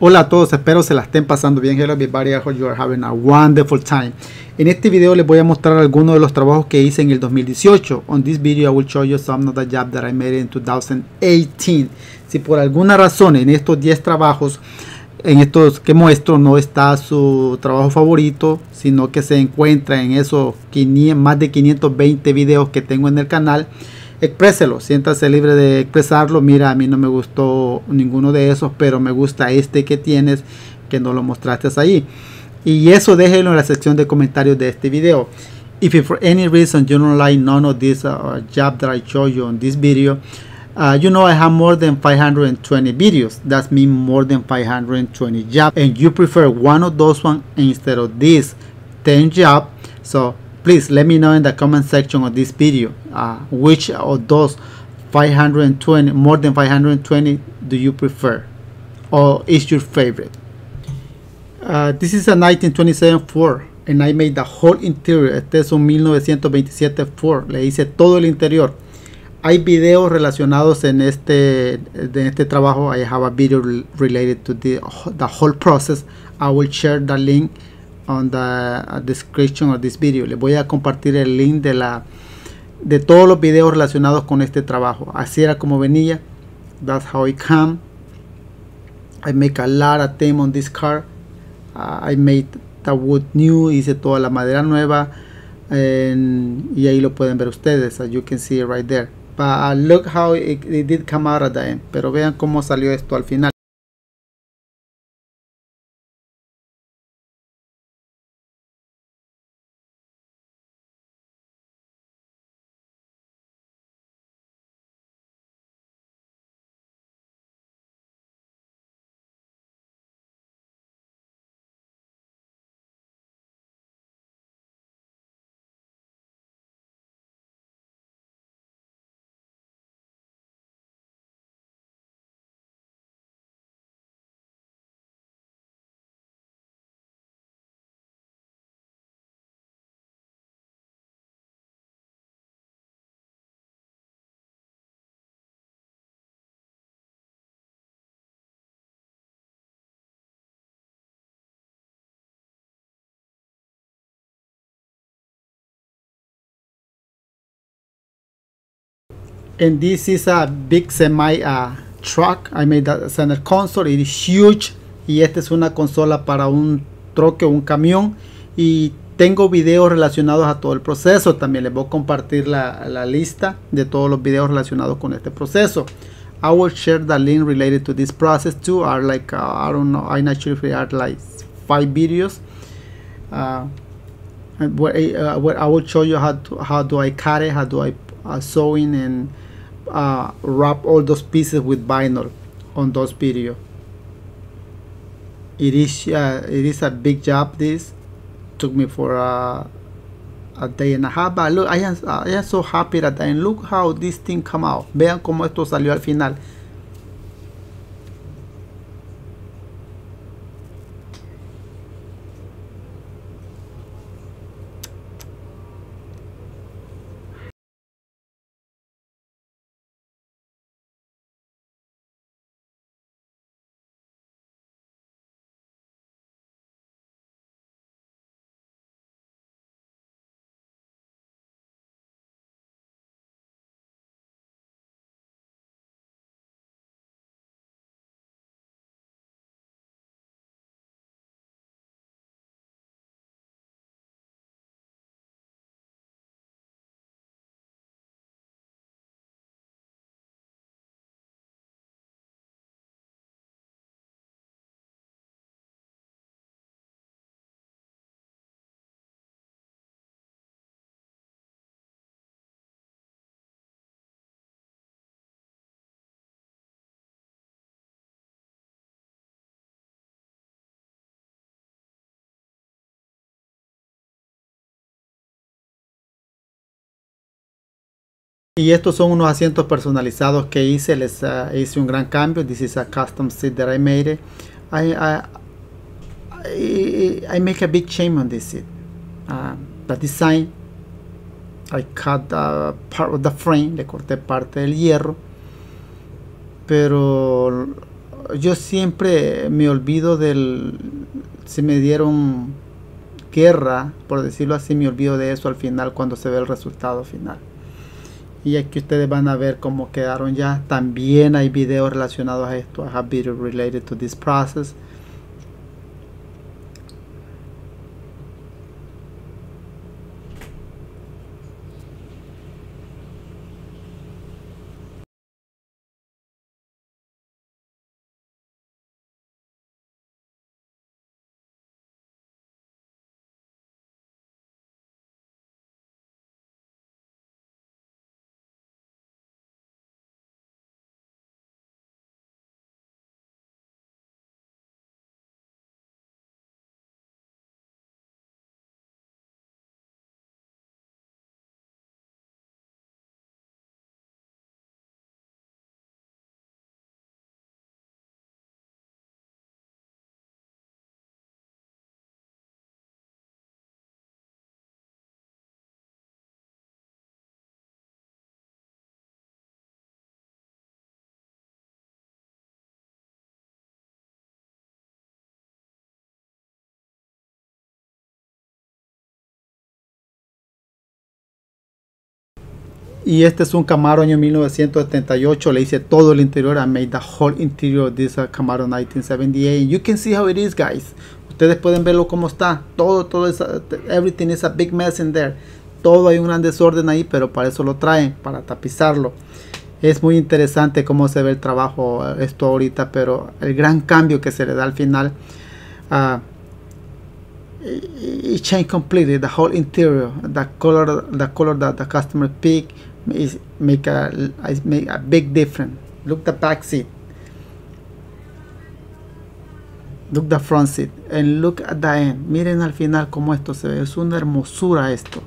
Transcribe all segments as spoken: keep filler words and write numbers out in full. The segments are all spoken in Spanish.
Hola a todos, espero se la estén pasando bien. Hello everybody, I hope you are having a wonderful time. En este video les voy a mostrar algunos de los trabajos que hice en el dos mil dieciocho. On this video I will show you some of the jobs that I made in two thousand eighteen. Si por alguna razón en estos diez trabajos, en estos que muestro, no está su trabajo favorito, sino que se encuentra en esos quinientos, más de quinientos veinte videos que tengo en el canal, expréselo, siéntase libre de expresarlo. Mira, a mí no me gustó ninguno de esos, pero me gusta este que tienes, que no lo mostraste ahí. Y eso déjelo en la sección de comentarios de este video. If for any reason you don't like none of this uh, job that I show you on this video, uh, you know I have more than five hundred twenty videos. That means more than five hundred twenty jobs, and you prefer one of those one instead of this ten job. So please let me know in the comment section of this video uh, which of those five hundred twenty, more than five hundred twenty, do you prefer or is your favorite. Uh, this is a nineteen twenty-seven Ford and I made the whole interior. Este es un mil novecientos veintisiete Ford, le hice todo el interior. Hay videos relacionados en este de este trabajo. I have a video related to the, the whole process. I will share the link on the description of this video. Les voy a compartir el link de la de todos los videos relacionados con este trabajo. Así era como venía. That's how it came. I make a lot of things on this car. uh, I made the wood new, hice toda la madera nueva, and, y ahí lo pueden ver ustedes, as you can see it right there. But uh, look how it, it did come out at the end. Pero vean cómo salió esto al final. And this is a big semi uh, truck. I made the center console. It is huge. Y esta es una consola para un troque o un camión. Y tengo videos relacionados a todo el proceso. También les voy a compartir la, la lista de todos los videos relacionados con este proceso. I will share the link related to this process too. Are like uh, I don't know. I'm not sure if they are like five videos. Uh, where, uh, where I will show you how to, how do I cut it, how do I uh, sewing and Uh, wrap all those pieces with vinyl on those videos. It is uh, it is a big job. This took me for uh, a day and a half. But look, I am I am so happy that and look how this thing come out. Vean cómo esto salió al final. Y estos son unos asientos personalizados que hice. Les uh, hice un gran cambio. This is a custom seat that I made. I, I, I, I make a big change on this seat. Uh, the design, I cut uh, part of the frame. Le corté parte del hierro. Pero yo siempre me olvido del, si me dieron guerra, por decirlo así, me olvido de eso al final cuando se ve el resultado final. Y aquí ustedes van a ver cómo quedaron ya. También hay videos relacionados a esto. I have videos related to this process. Y este es un Camaro año mil novecientos setenta y ocho. Le hice todo el interior. I made the whole interior of this uh, Camaro nineteen seventy-eight. You can see how it is, guys. Ustedes pueden verlo como está. Todo, todo es, uh, everything is a big mess in there. Todo hay un gran desorden ahí, pero para eso lo traen, para tapizarlo. Es muy interesante cómo se ve el trabajo uh, esto ahorita, pero el gran cambio que se le da al final. Uh, it changed completely the whole interior. The color, the color that the customer picked. Is make a make a big difference. Look the back seat, look the front seat, and look at the end. Miren al final como esto se ve. Es una hermosura esto.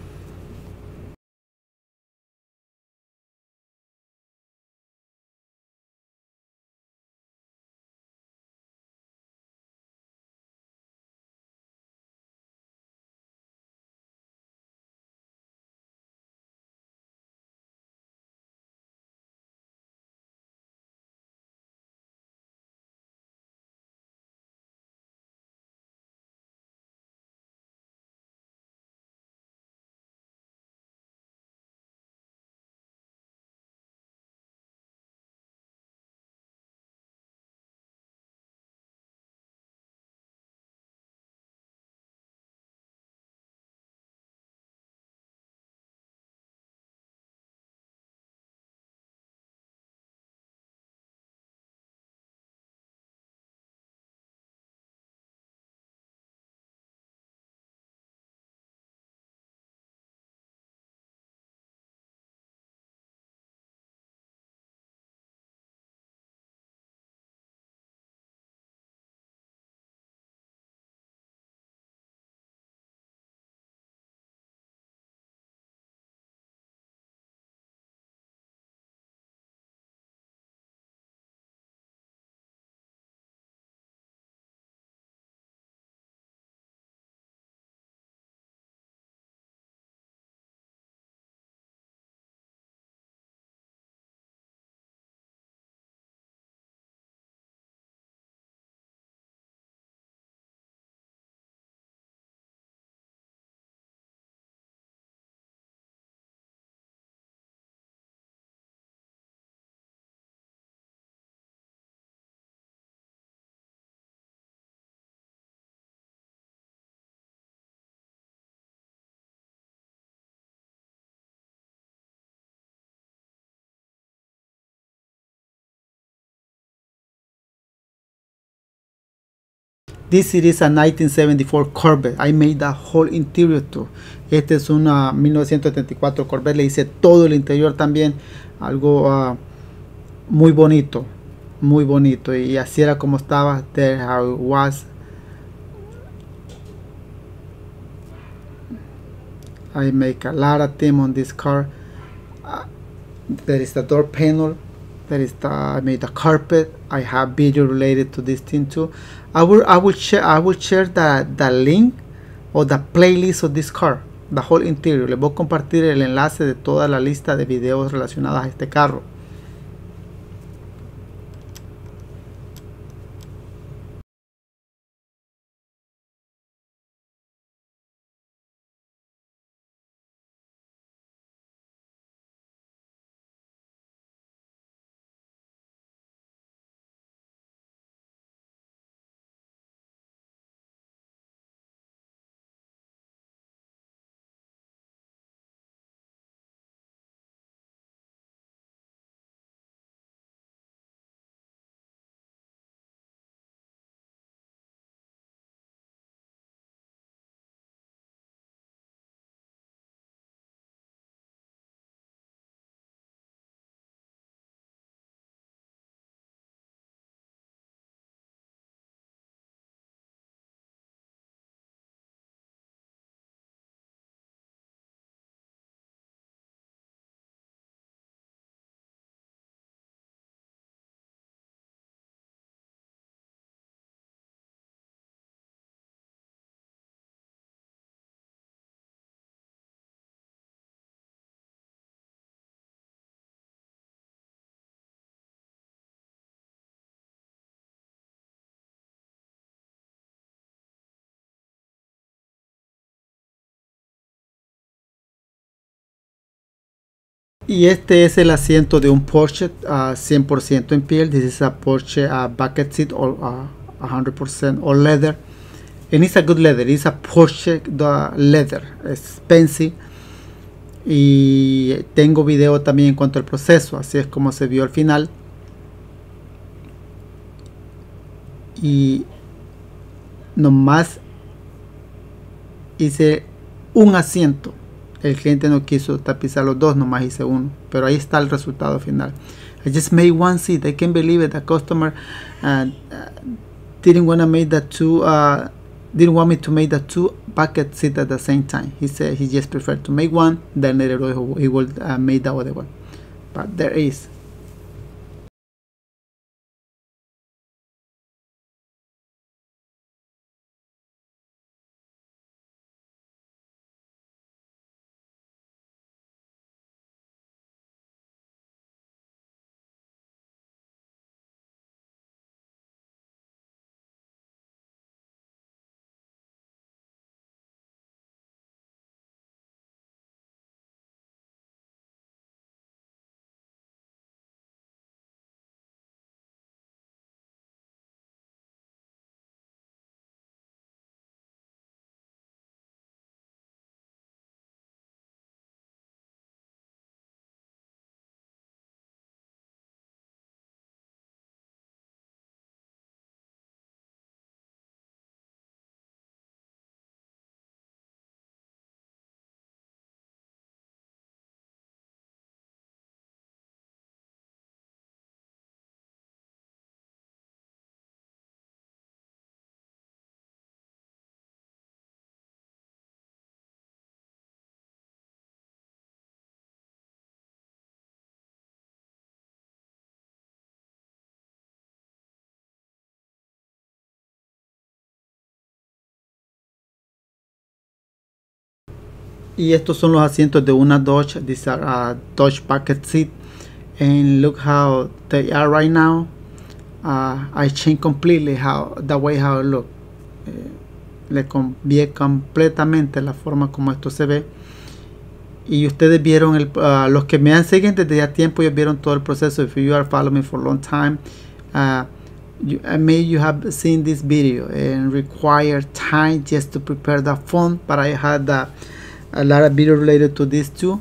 This is a nineteen seventy-four Corvette. I made the whole interior too. Este es una mil novecientos setenta y cuatro Corvette. Le hice todo el interior también. Algo uh, muy bonito. Muy bonito. Y así era como estaba. There how it was. I make a lot of things on this car. Uh, there is the door panel. There is the, I made the carpet. I have video related to this thing too. I will I will share I will share the, the link or the playlist of this car, the whole interior. Les voy a compartir el enlace de toda la lista de videos relacionados a este carro. Y este es el asiento de un Porsche uh, cien por ciento en piel. This is a Porsche uh, bucket seat or uh, one hundred percent all leather. And it's a good leather. It's a Porsche the leather. Expensive. Y tengo video también en cuanto al proceso. Así es como se vio al final. Y nomás hice un asiento. El cliente no quiso tapizar los dos, nomás hice uno. Pero ahí está el resultado final. I just made one seat. I can't believe it. The customer uh, didn't want to make the two. Uh, didn't want me to make the two bucket seat at the same time. He said he just preferred to make one. Then later he will uh, make the other one. But there is. Y estos son los asientos de una Dodge. These are uh, Dodge bucket seat. And look how they are right now. Uh, I changed completely how the way how it look. Eh, le cambié completamente la forma como esto se ve. Y ustedes vieron, el, uh, los que me han seguido desde ya tiempo, ellos vieron todo el proceso. If you are following me for a long time, uh, you, I may you have seen this video and require time just to prepare the phone. But I had the a lot of video related to this too.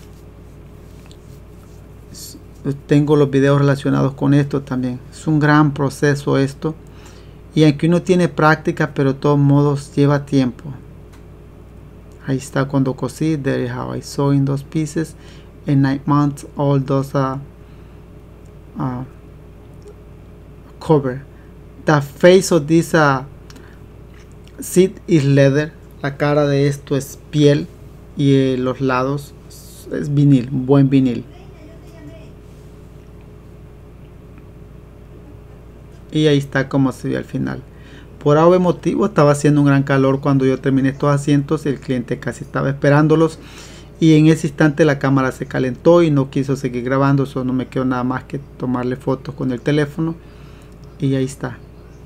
Tengo los videos relacionados con esto también. Es un gran proceso esto, y aunque uno tiene práctica, pero de todos modos lleva tiempo. Ahí está cuando cosí. There is how I sew in those pieces and I mount all those uh, uh, cover. The face of this uh, seat is leather. La cara de esto es piel. Y eh, los lados es vinil, buen vinil. Y ahí está como se ve al final. Por algún motivo estaba haciendo un gran calor cuando yo terminé estos asientos. El cliente casi estaba esperándolos. Y en ese instante la cámara se calentó y no quiso seguir grabando. Eso no me quedó nada más que tomarle fotos con el teléfono. Y ahí está.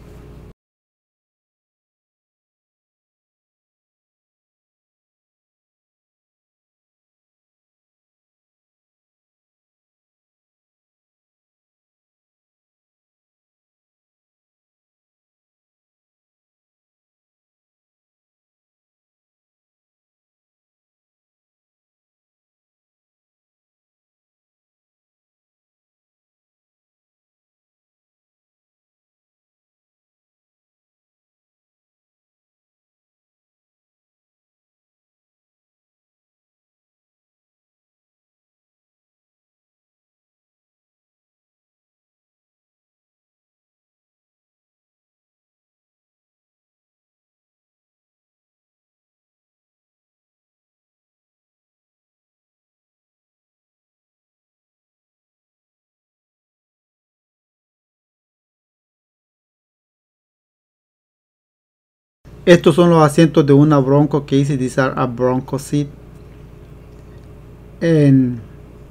Estos son los asientos de una Bronco que hice. These are a Bronco seat. And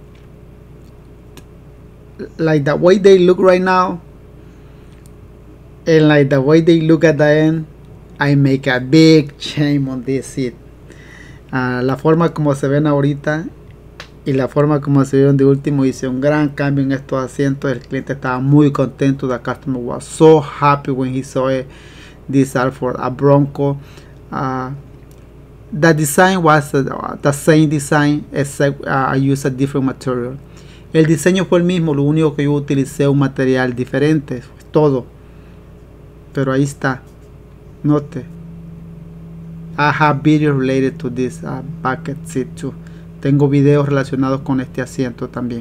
like the way they look right now, and like the way they look at the end, I make a big change on this seat. Uh, la forma como se ven ahorita y la forma como se vieron de último, hice un gran cambio en estos asientos. El cliente estaba muy contento. The customer was so happy when he saw it. These are for a Bronco. Uh, the design was uh, the same design, except uh, I used a different material. El diseño fue el mismo, lo único que yo utilicé un material diferente, todo. Pero ahí está. Note. I have videos related to this uh, bucket seat too. Tengo videos relacionados con este asiento también.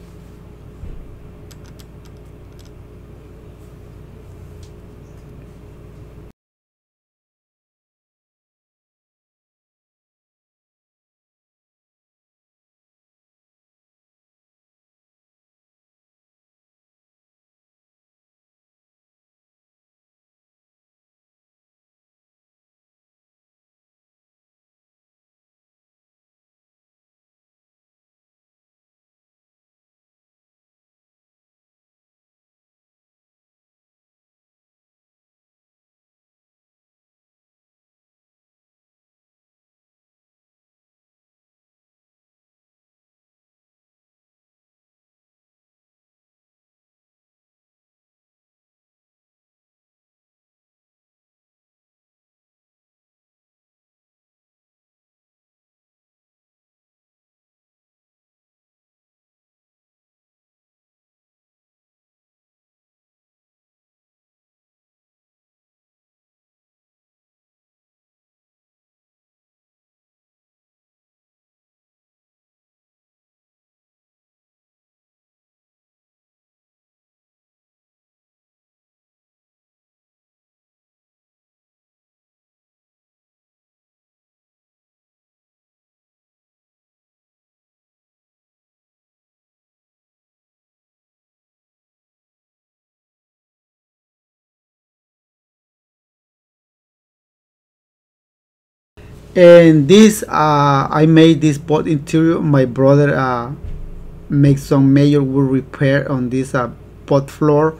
And this uh, I made this boat interior. My brother uh, made some major wood repair on this uh, boat floor,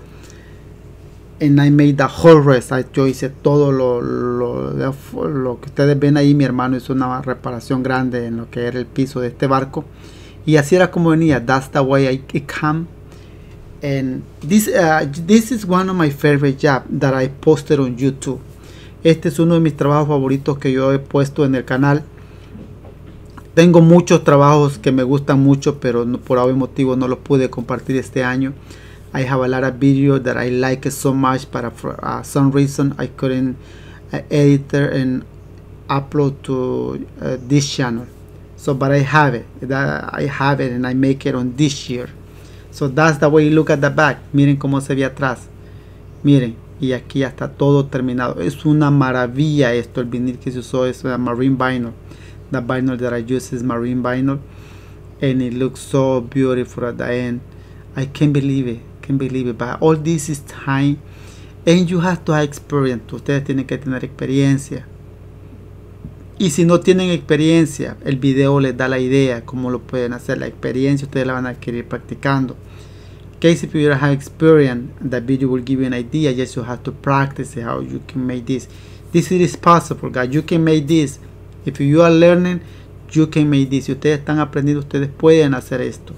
and I made the whole rest. I, yo hice todo lo, lo, lo que ustedes ven ahí. Mi hermano hizo una reparación grande en lo que era el piso de este barco, y así era como venía. That's the way I, it come. And this uh, this is one of my favorite jobs that I posted on YouTube. Este es uno de mis trabajos favoritos que yo he puesto en el canal. Tengo muchos trabajos que me gustan mucho, pero no, por algún motivo no los pude compartir este año. I have a lot of videos that I like so much, but for uh, some reason I couldn't uh, edit and upload to uh, this channel. So, but I have it. That I have it, and I make it on this year. So that's the way you look at the back. Miren cómo se ve atrás. Miren. Y aquí ya está todo terminado. Es una maravilla esto. El vinil que se usó es uh, marine vinyl. The vinyl that I use is marine vinyl. And it looks so beautiful at the end. I can't believe it. Can't believe it. But all this is time. And you have to have experience. Ustedes tienen que tener experiencia. Y si no tienen experiencia, el video les da la idea. Cómo lo pueden hacer. La experiencia ustedes la van a adquirir practicando. In case if you don't have experience, the video will give you an idea. Just you have to practice how you can make this. This is possible, guys. You can make this. If you are learning, you can make this. Si ustedes están aprendiendo, ustedes pueden hacer esto.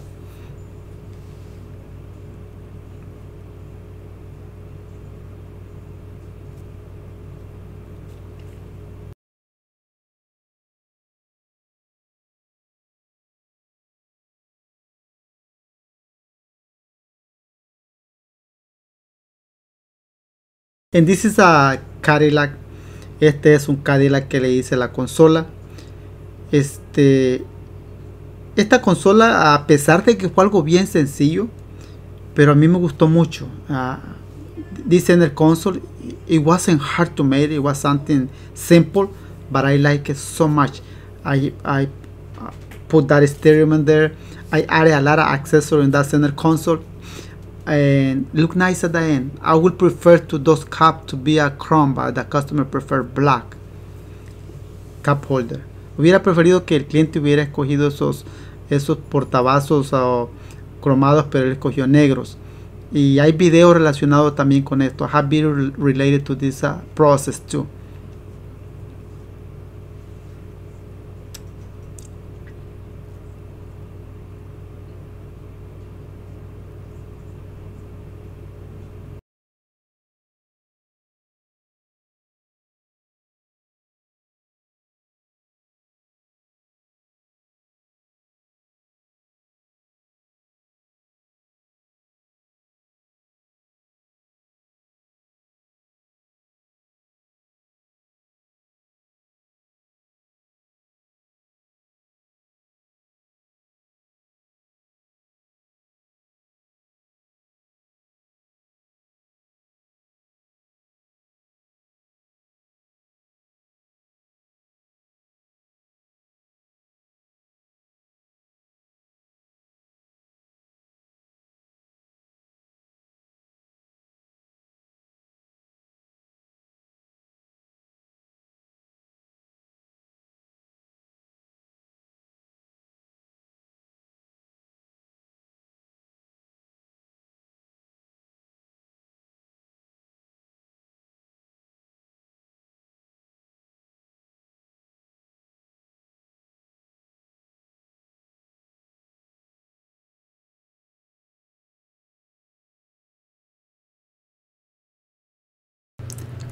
And this is a Cadillac. Este es un Cadillac que le hice la consola. Este, esta consola, a pesar de que fue algo bien sencillo, pero a mí me gustó mucho. Uh, this center console, it wasn't hard to make. It was something simple, but I like it so much. I I put that stereo in there. I added a lot of accessories in that center console. And look nice at the end. I would prefer to those cup to be a chrome, but the customer prefer black cup holder. Hubiera preferido que el cliente hubiera escogido esos esos portavasos uh, cromados, pero él escogió negros. Y hay videos relacionados también con esto. I have videos related to this uh, process too.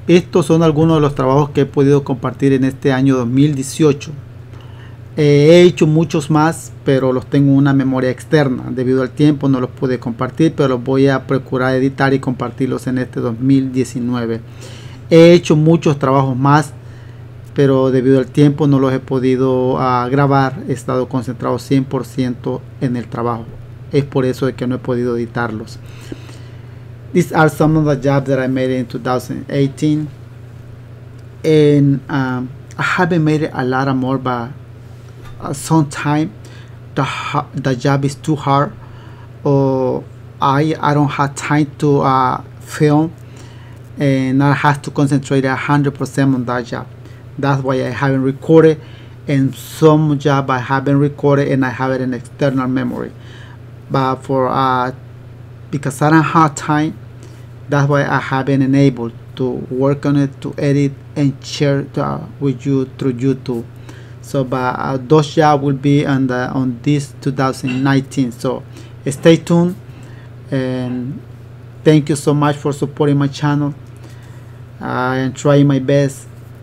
estos son algunos de los trabajos que he podido compartir en este año dos mil dieciocho. Eh, he hecho muchos más, pero los tengo en una memoria externa. Debido al tiempo no los pude compartir, pero los voy a procurar editar y compartirlos en este dos mil diecinueve. He hecho muchos trabajos más, pero debido al tiempo no los he podido uh, grabar. He estado concentrado cien por ciento en el trabajo. Es por eso de que no he podido editarlos. These are some of the jobs that I made in two thousand eighteen, and um, I haven't made it a lot more, but uh, sometimes the the job is too hard, or I I don't have time to uh, film, and I have to concentrate a hundred percent on that job. That's why I haven't recorded, and some job I haven't recorded and I have it in external memory. But for uh, because I don't have time, that's why I haven't enabled to work on it, to edit and share it, uh, with you through YouTube. So, but uh, those jobs will be on the on this two thousand nineteen. So, stay tuned, and thank you so much for supporting my channel. I am trying my best.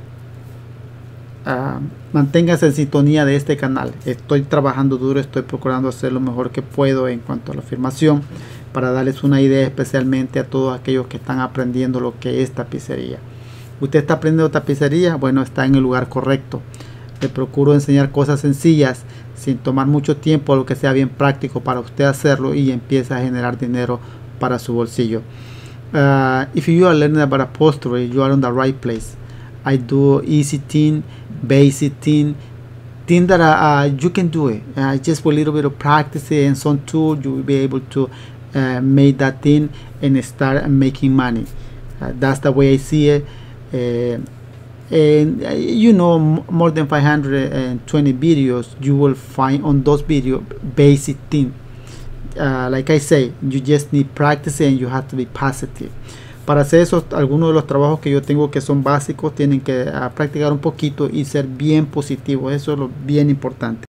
Uh, manténgase en sintonía de este canal. Estoy trabajando duro, estoy procurando hacer lo mejor que puedo en cuanto a la filmación, para darles una idea especialmente a todos aquellos que están aprendiendo lo que es tapicería. Usted está aprendiendo tapicería, bueno, está en el lugar correcto. Le procuro enseñar cosas sencillas sin tomar mucho tiempo, lo que sea bien práctico para usted hacerlo y empieza a generar dinero para su bolsillo. Uh, if you are learning about upholstery, you are on the right place. I do easy thing, basic thing, thing that uh, you can do it. Uh, just with a little bit of practice and some tools, you will be able to uh, make that thing and start making money. Uh, that's the way I see it. Uh, and uh, you know, more than five hundred twenty videos, you will find on those videos basic thing. Uh, like I say, you just need practice and you have to be positive. Para hacer esos, algunos de los trabajos que yo tengo que son básicos, tienen que uh, practicar un poquito y ser bien positivos. Eso es lo bien importante.